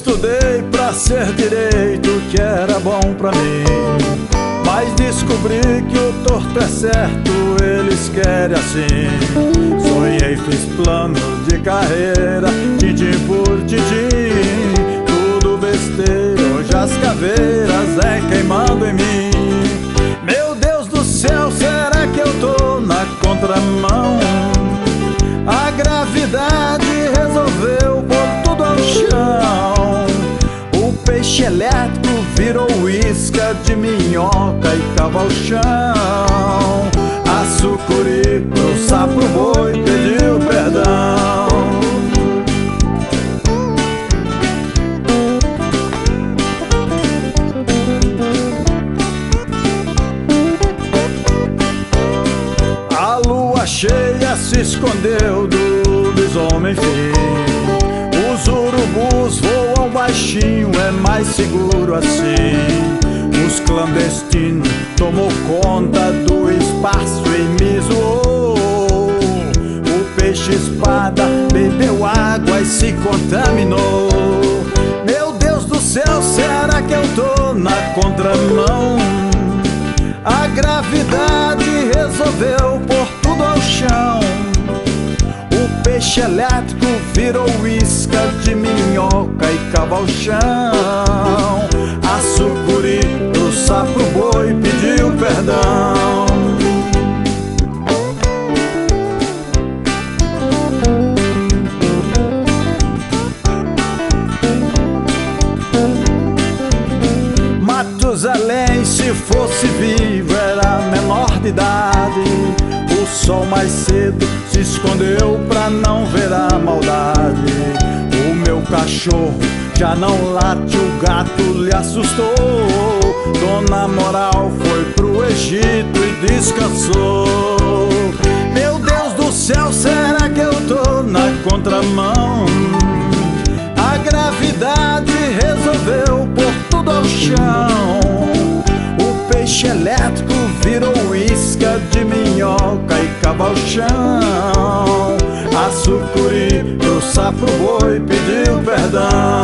estudei pra ser direito, que era bom pra mim, mas descobri que o torto é certo, eles querem assim. Sonhei, fiz planos de carreira, tintim por tintim, tudo besteira, hoje as caveiras é queimando em mim. Meu Deus do céu, será que eu tô na contramão? A gravidade resolveu pôr tudo ao chão. O peixe elétrico virou isca de minhoca e cava ao chão. A sucuri pro sapo boi pediu perdão. A lua cheia se escondeu do lobisomem fim. Os urubus voam baixinho, é mais seguro assim. Os clandestinos tomou conta do espaço e me zoou. O peixe espada bebeu água e se contaminou. Meu Deus do céu, será que eu tô na contramão? A gravidade resolveu pôr tudo ao chão. O peixe elétrico virou isca de minhoca e cava ao chão. A sucuri do sapo boi pediu perdão. Matusalém, se fosse vivo, era menor de idade. O sol mais cedo se escondeu pra não ver a maldade. O meu cachorro já não late, o gato lhe assustou. Dona Moral foi pro Egito e descansou. Meu Deus do céu, será que eu tô na contramão? A gravidade resolveu pôr tudo ao chão. O peixe elétrico virou isca de minhoca e cava ao chão. A sucuri pro sapo boi pediu perdão.